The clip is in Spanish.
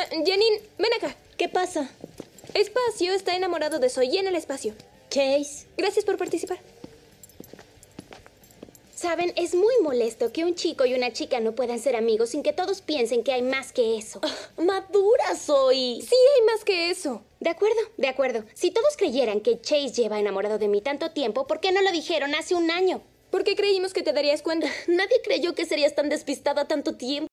Janine, ven acá. ¿Qué pasa? Espacio está enamorado de Zoe en el espacio. Chase. Gracias por participar. Saben, es muy molesto que un chico y una chica no puedan ser amigos sin que todos piensen que hay más que eso. Madura soy. Sí, hay más que eso. De acuerdo, de acuerdo. Si todos creyeran que Chase lleva enamorado de mí tanto tiempo, ¿por qué no lo dijeron hace un año? Porque creímos que te darías cuenta. Nadie creyó que serías tan despistada tanto tiempo.